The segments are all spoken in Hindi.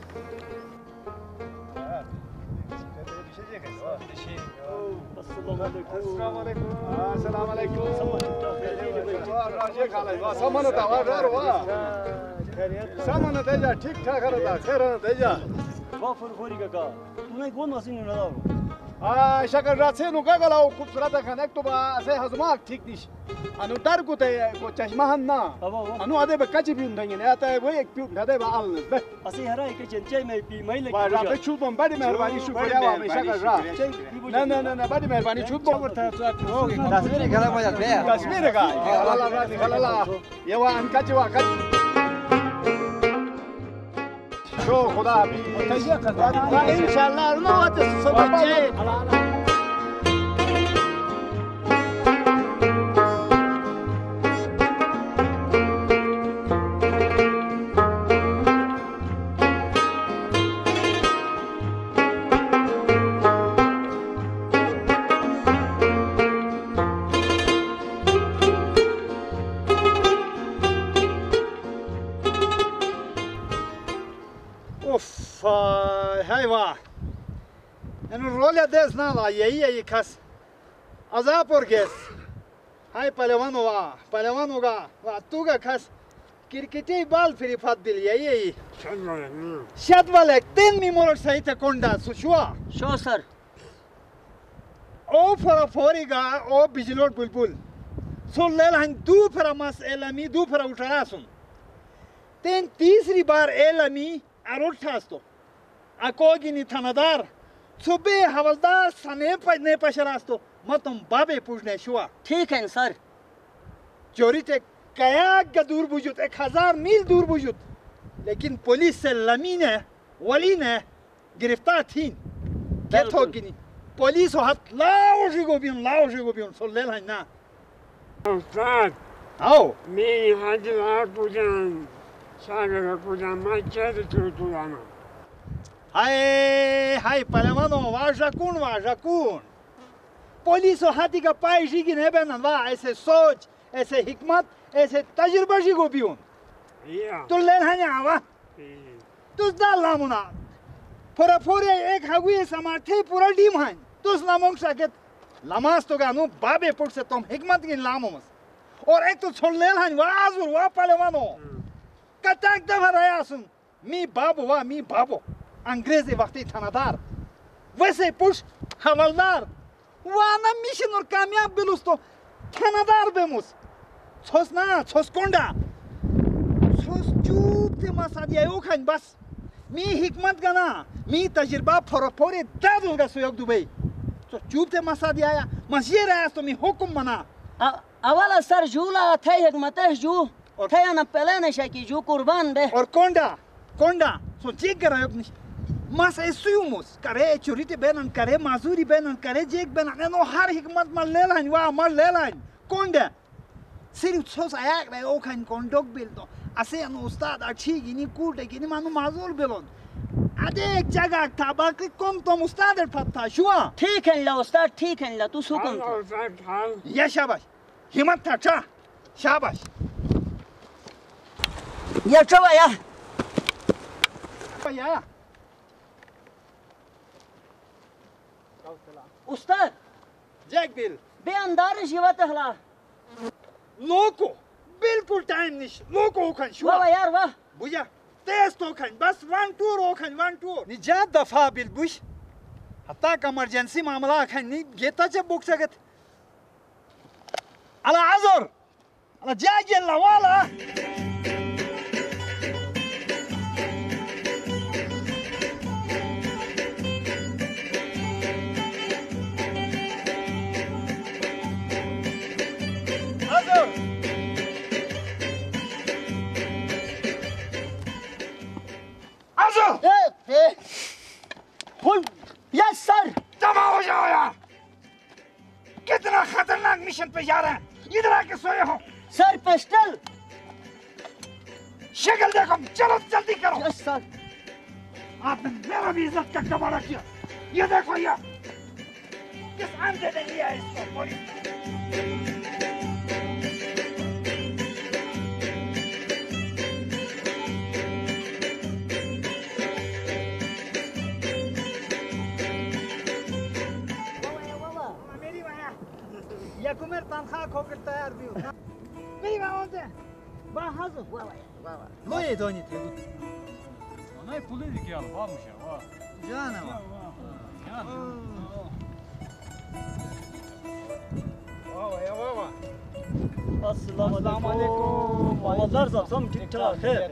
السلام عليكم. راجع خالد. سامان تاوا روا. سامان تيجا ठीक ठाक रहता खैर तैजा वाफर खोरी का तुम्हें कौन मशीन लगा शकर रात से नुका गला खूबसूरत खाना तो से हजमा ठीक निश अनु दर को ते को चश्मा हन्ना अनु आदे बक्काची भी उंदंगे ने आता है वो एक भी उंदा दे बाल बे असी हरा एक चंचे में पी मैं लगी रात छुप बम बड़ी मेहरबानी शुक्रिया वा में शकर रात ना बड़ी मेहरबानी छुप बम तस्वीर खला मजा बे तस्वीर का खला रात खला ये वा अनकाची वा का شو خدا بي ان شاء الله ما تصبح هايوا انو رولیا دس نه لا یی کس عذاب ورګس هاي پهلوانوګه وا توګه کس کرکټي بال فری فات بیل یی شاد والک تین می مولر سایت کوندا شو سر او فرا فوریګه او بجلوټ بلبل سولل هن دو فرا مس المی دو فرا اٹھاسون تین تیسری بار المی اروٹھاستو اکوگینی تھانادار صبح حوالدار سنے پجنے پشراستو متم بابے پوچھنے شوا ठीक है sir چوری تے کیا دور بوجود 1000 میل دور بوجود لیکن پولیس سے لمی نے ولی نے گرفتار تھین کیا تھوگینی پولیس ہاتھ لاؤ جگو بیون سو لیل ہیں نا استاد آو می حاضر پوجان ساگر پوجان ما چه تو انا هاي پهلوانو واژکون پولیس هاتی کا پای جیگی نه بنن وا ایسے سوچ ایسے حکمت ایسے تجربه جیگو بیون تو لین ہنیا وا تو دال لامونا پورا ایک هگوی سمارتھی پورا ڈیم ہن تو لامونگ ساکت لاماس تو گانو بابے پٹ سے تم حکمت کی لامومس اور ایک تو چھل لین ہن وا ازور وا پهلوانو کتاک دفعہ رایاسون می بابو انگریزی وقتی تھانادار ویسے پوش حوالدار وانا میشن اور کامیاب بلوس تو تھانادار بموس چھوس کونڈا چھوس چوب تے مساد یایو کھن بس می حکمت گنا می تجربہ پھوری دادو گا سویوک دوبئی تو چوب تے مساد یایا مسیر آیا تو می حکم منا اولا سر جولا تھے حکمتش جو تھے انا پہلے نشا کی جو قربان بے اور کونڈا سو چیک کرا یوک نش mas esuyumos kare churite benan kare mazuri benan kare jek benan no har hikmat mal lelan wa mal lelan konde sirif sos ayak re o kan kondok bildo ase an ustad achi gini kulte gini manu mazur belon ade ek jaga tabak kom tom ustad er patta shua ठीक है ला उस्ताद ठीक है ला तू सुकम ya shabash himat ta shabash ya chava ya उस्ताद जैक बिल बेअंदार शिवत हला लोको बिल्कुल टाइम निश लोको खन शो वाह यार वाह बुया तेज तो खन बस 1 टूर निजात दफा बिल बुश हत्ता इमरजेंसी मामला खन नि गेता चे बुक सकत अला आजर अला जागे लवाला यस सर तबाह हो जाओ यार कितना खतरनाक मिशन पे जा रहे हैं इधर आके सोए हो सर पिस्टल शक्ल देखो चलो जल्दी करो यस सर आपने मेरा भी इज्जत का कबाड़ा किया ये देखो ये किस अंधे ने लिया इसको police تنخواك خوكل تيار بيوت بيجي بقى وانت بقى حظه بابا لو يدوني تقول أنا politik ya, varmış ya, var. جانا واو يا بابا السلام عليكم والله صم تيك تاك خير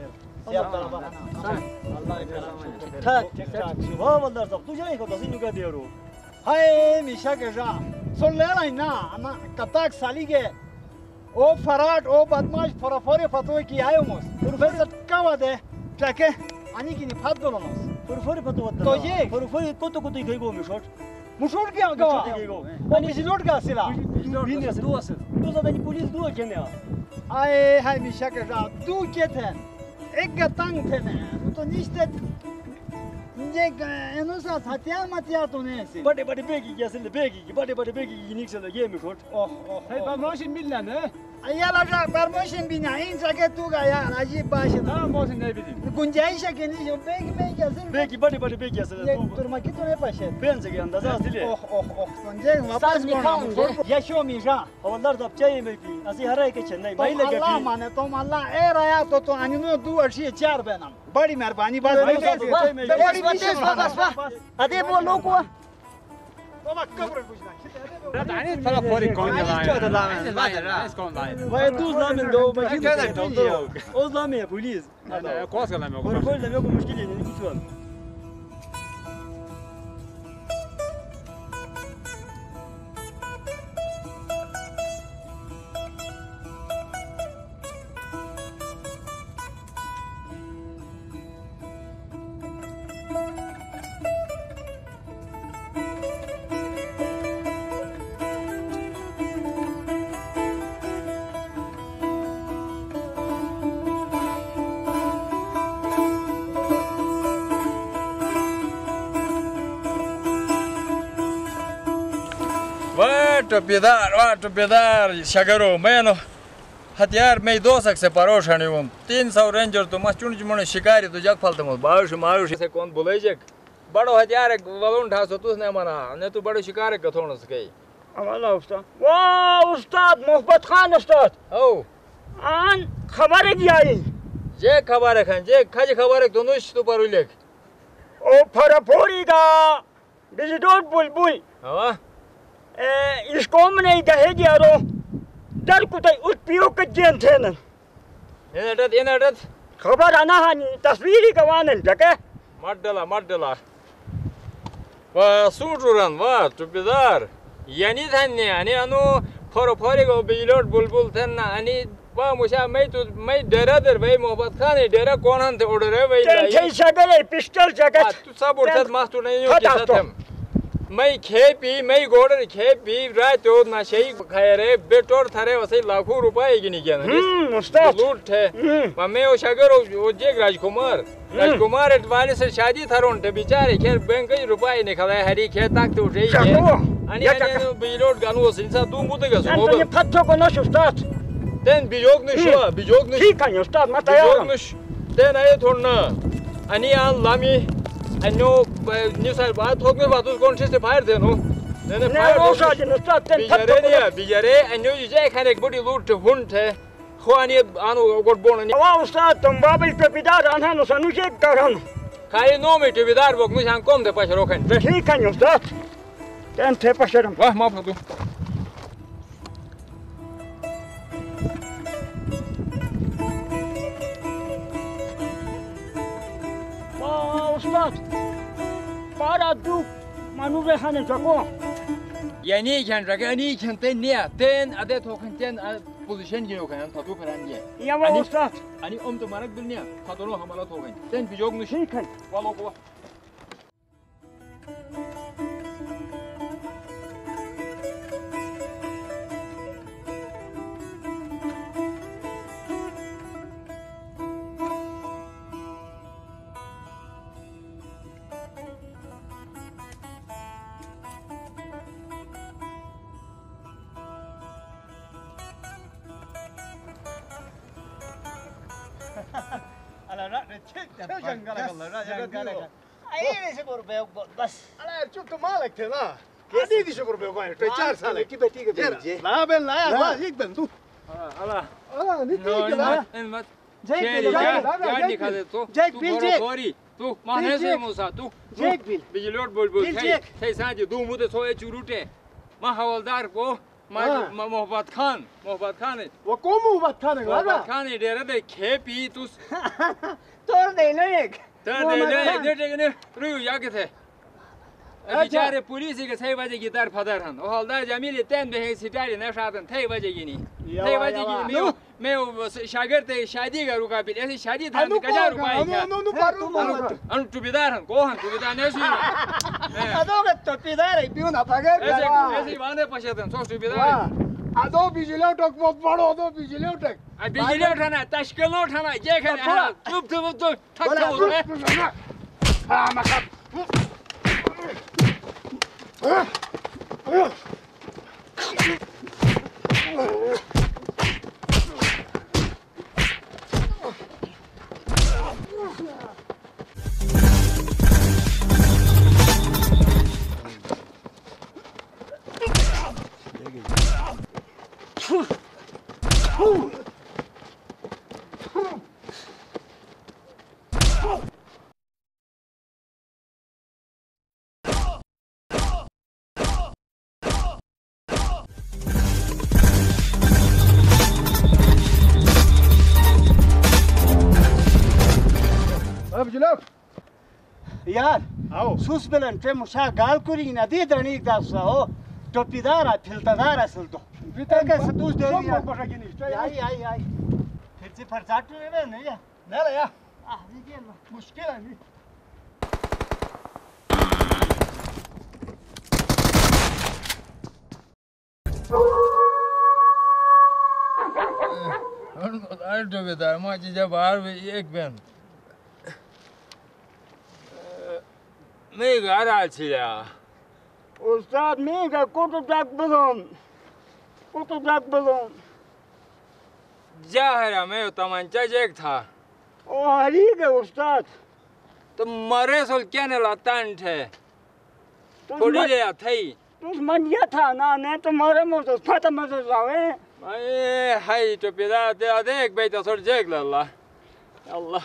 الله يكرمك تاك تاك والله صم تو جاي كده سينو قديرو هاي مشاك جا سولنا نا انا كتاك ساليجه او فرات او بدماش فرافوري فتوي كي ايوموس بروفيسور كاوده تاكه اني كني فادلونوس فرفوري فتو ود توجي فرفوري كوتو كوتو يجيبو مشوت مشور كي اغا اني زلوت غاسلا بينيس دوس دوس دني بوليس دو كنيا هاي مشاك جا دو كيتن اك تانتن تو نيشت نيك انوسا تاتيا ماتيا تو نيسي بڑے بڑے بیگی جیسے بیگی بڑے بڑے بیگی نيكس ده جيم شوت Hey, ben maaşın millen he? يلا جا برموشن بينا ان ساكت تو يا عجيب باش Tamam maaşın ne bileyim. गुंजाइश है कि नहीं जो बेग में कैसे بیگی बड़े बड़े بیگی جیسے ये तुरमा की तो नहीं पाशे بين से अंदाजा असली ओह ओह ओह संजय वापस कौन ये शो मिशा والله ده بچاي مي في اسي هراي के चेन्नई भाई तुम लगे अल्लाह माने तुम अल्लाह ए रहा तो अनिनो दो अर्शी चार बेनम बड़ी मेहरबानी बस बड़ी अदे बोलो को बाबा कब्र पूछना Yani telefonu kondular. وای دوز لامن دو ماشين كده اوز لامن يا بوليس Yani koz kalan yok. كل ده بيكون مشكله يعني كيسوال वाह टोपीदार शगरो मैं नो हथियार में 2 से परोशन हूँ 300 रेंजर तो मस्त चुन चुन शिकारी तो जग फलते मत बारिश मारुश से कौन बोले जग बड़ो हथियार वलून ठास तो तूने मना ने तू बड़ो शिकार का थोड़ा सके والله أستاذ واو أستاذ محبت خان أستاذ ओ आन खबर جاي जे खबर है खान जे खाजी खबर है तो नुश तू पर उलेख ओ فرافوري دا بيجدور بلبل हाँ इसको मैंने कहे यारो दर कुछ उस पियो के जेन थे न इन अटत खबर आना हानी तस्वीरी गवाने जके मत डला वाह सूटुरन वाह टोपीदार यानी धन्य आणि अनु फरोफरी गो बिलोट बुलबुल थन आणि वाह मुशा मैं डेरा दर भाई मोहब्बत खान डेरा कौन हन ते ऑर्डर है भाई थे सगले पिस्टल जगत तू सब उठत मास्तु नहीं हो के साथ मैं खेपी मैं गोडर खेपी रात हो ना शई खाए रे बेटोर थारे वसई लाखों रुपए गिनी गया उस्ताद लूट है मैं वो शगर वो जेग राजकुमार वाले से शादी थरों ते बेचारे खेर बैंक के रुपए निकले हरी खेत तक तो उठे आणि बिलोट गानु सिंसा तू मुते गसो ये फत्तो को नश उस्ताद den bijog nush ठीक है उस्ताद मत यार bijog nush den आये थोड़ना आणि आन लामी अन्यो न्यूज़ बात हो गई बात उस कौन से फायर देनो ने फायर हो साजन उस्ताद तेन बिजरे ने बिजरे अन्यो जे खाने एक बड़ी लूट हुंट है خوانی آنو گرد بونی. واو استاد تم بابی پدیدار آنها نسانوچه کارم. خیلی نومی پدیدار بگم میشن کم ده پاش روکن. بخی کنی استاد. تن ته پاشرم. واه ما بودو. واو استاد. بارا دو manuvre خانه جاکو. یعنی کن رگانی کن تن نیا تن عدد توکن تن پوزیشن گیرو کنن تا دو پران دیه. یا واو استاد. ani om to marak dil niya ta dono hamalat ho gaye. تن bijog nushi kan. Walo ko. على رأي تشد جنقلك والله جنقلك ايه سيبور بيوك بس على شفت مالك تلا 200 रुपये को 4 साल की बेटी के भेजे ला बेन लाया वा एक बेन तू Allah. नहीं ठीक है Elmat. Jake Şey, Bill, yani kadar tu. Jake Bill, Jake. Gori. Tu, manese Musa, tu. Jake Bill. Bijilor bul. Bill, Hey, Jake. hey sadece du mude soye churute. Ma havaldar bu. Ma Mohabbat Khan. Mohabbat Khan. वो कोमू बात खाने लगा Mohabbat Khan dere de kepi tus. तोड़ दे लो एक Ne ruyu yakete. Biçare polisi ke 6 baje gitar fadarhan. O halda Jamil ten be sitari ne şadan 3 baje gini. 3 baje gini meu şagird şadi garu kabil. Esi şadi than kajar rupai ka. Anu tubidaran kohan tubidar ne suyu. अदोगे तो पिदार है पियो ना पगर Esi vane paşadan sos tubidar. अदो बिजली उठक बहुत बड़ो अदो बिजली उठक Bijili uthana, tashkil uthana, ye khane ha. Tup thak thak. हाँ मतलब अब जनाब यार आओ सुस बेलन ट्रे मुशा गाल कुरी ना दे दरनी दासा हो टोपीदार फिल्तादार असल तो भीतर के सतूस दे सब यार बड़ा गिनी आई फिर से फरसाट रे नहीं या नहीं या आ दीजिए लो मुश्किल है नहीं Ar tubidar ma cice bahar ve ek ben. Ne gara çila. Ustad mega kututak bulun. Jahra मैं तमंचा जेक था O harige ustad. तो मरे सोल क्या ने लातान थे थोड़ी ले थई Tus manja था ना ने तुम्हारे मुंह से फटा मत जावे. ए हाय तो पिता ते देख बेटा सोल जेक लल्ला अल्लाह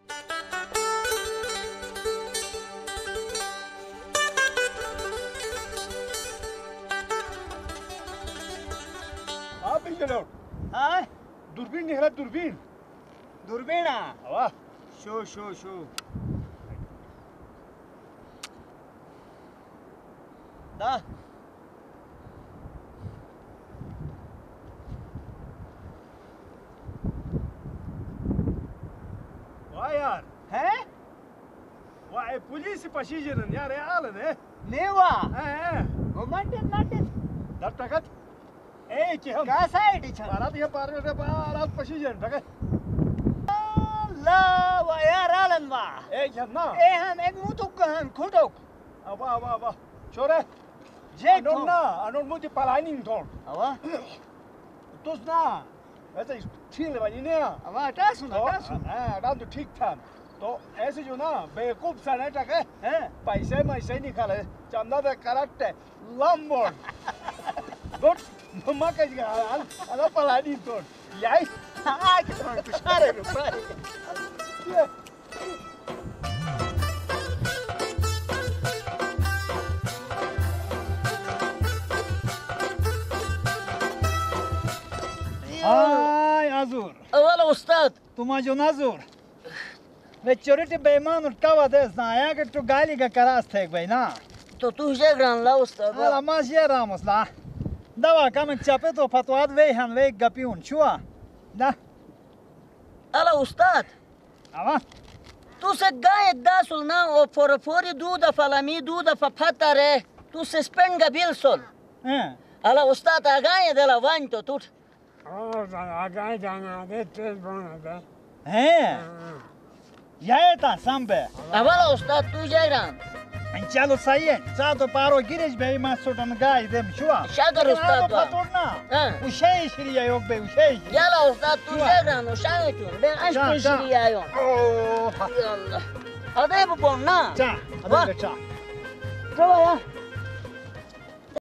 आप बिजली हां दूरबीन निकला दूरबीन दूरबीना वाह शो दा वाह यार है वाह पुलिस पसीजन यार आल ने नेवा हैं मोमेंट दर तकत ए के हम का साइड छ बारात ये पार में बारात पसीजन तक ला वा यार आलन वा ए जन्ना ए हम एक मुतु कहन खुटोक वाह छोरे जे नोना अनोन मुती पलानी थोन अवा तुस ना ऐसे ठीक है ने अवा टासु ना हां डाल तो ठीक था तो ऐसे जो ना बेवकूफ सा नहीं टके हैं पैसे निकाले चंदा दे करट लंबोन गुड मम्मा का अला पलानी थोन याई आ के तो कुशारे रुपा हाय आजुर अवल उस्ताद तुम जो नाजुर वे चोरिटी बेईमान उठकावा देस ना आया कि तू गाली का करास थे भाई ना तो तू जे ग्रान ला उस्ताद अला मास ये रामस ला दवा कम चापे तो फतवाद वे हन वे गपिउन छुआ ना अला उस्ताद आवा तू से गाय दासुल ना ओ फोरी दूध फलामी दूध फतरे तू सस्पेंड का बिल सोल हैं अला उस्ताद आ गाय देला वन तो तू आगे जाना दे तेज बना दे. हैं ये ता संबे अवल उस्ताद तू जे ग्रान चलो सही है चा तो पारो गिरिश बे मा सोटन गाय देम छुआ शागर उस्ताद वा फतोरना हां उशे श्री योग बे उशे याला उस्ताद तू जे ग्रान ओ शागे तू बे अष्ट श्री आयो ओ अल्लाह अदे बो ना चा अबे चा तो या